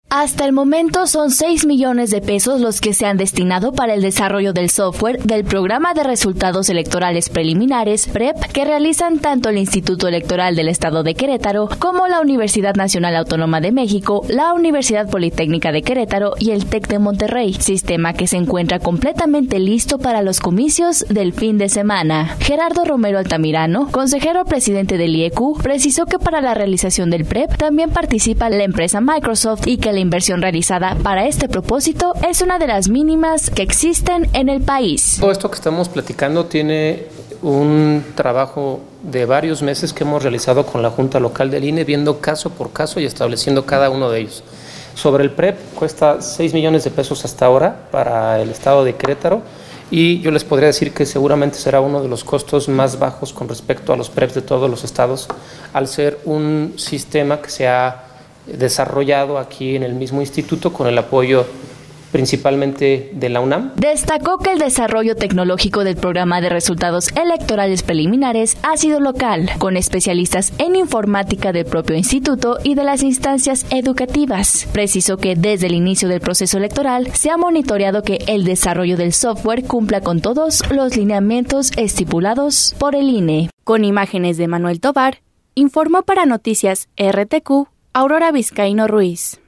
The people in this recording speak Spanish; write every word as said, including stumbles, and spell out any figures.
Hasta el momento son seis millones de pesos los que se han destinado para el desarrollo del software del Programa de Resultados Electorales Preliminares, P R E P, que realizan tanto el Instituto Electoral del Estado de Querétaro como la Universidad Nacional Autónoma de México, la Universidad Politécnica de Querétaro y el TEC de Monterrey, sistema que se encuentra completamente listo para los comicios del fin de semana. Gerardo Romero Altamirano, consejero presidente del I E Q, precisó que para la realización del P R E P también participa la empresa Microsoft y que la inversión realizada para este propósito es una de las mínimas que existen en el país. Todo esto que estamos platicando tiene un trabajo de varios meses que hemos realizado con la Junta Local del I N E, viendo caso por caso y estableciendo cada uno de ellos. Sobre el P R E P, cuesta seis millones de pesos hasta ahora para el estado de Querétaro, y yo les podría decir que seguramente será uno de los costos más bajos con respecto a los P R E Ps de todos los estados, al ser un sistema que se ha desarrollado aquí en el mismo instituto con el apoyo principalmente de la UNAM. Destacó que el desarrollo tecnológico del Programa de Resultados Electorales Preliminares ha sido local, con especialistas en informática del propio instituto y de las instancias educativas. Precisó que desde el inicio del proceso electoral se ha monitoreado que el desarrollo del software cumpla con todos los lineamientos estipulados por el I N E. Con imágenes de Manuel Tobar, informó para Noticias R T Q Aurora Vizcaíno Ruiz.